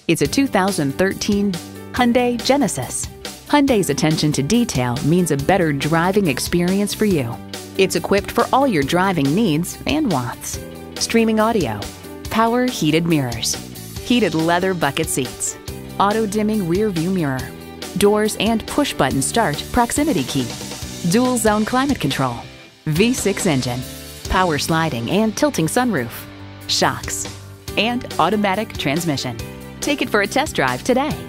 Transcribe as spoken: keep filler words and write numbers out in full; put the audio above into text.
It's a two thousand thirteen Hyundai Genesis. Hyundai's attention to detail means a better driving experience for you. It's equipped for all your driving needs and wants. Streaming audio, power heated mirrors, heated leather bucket seats, auto-dimming rear view mirror, doors and push-button start proximity key, dual zone climate control, V six engine, power sliding and tilting sunroof, shocks, and automatic transmission. Take it for a test drive today.